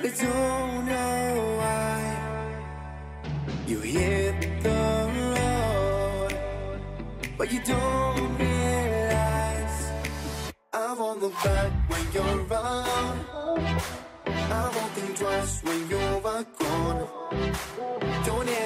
I don't know why you hit the road, but you don't realize I won't look back when you're around. I won't think twice when you're gone. Don't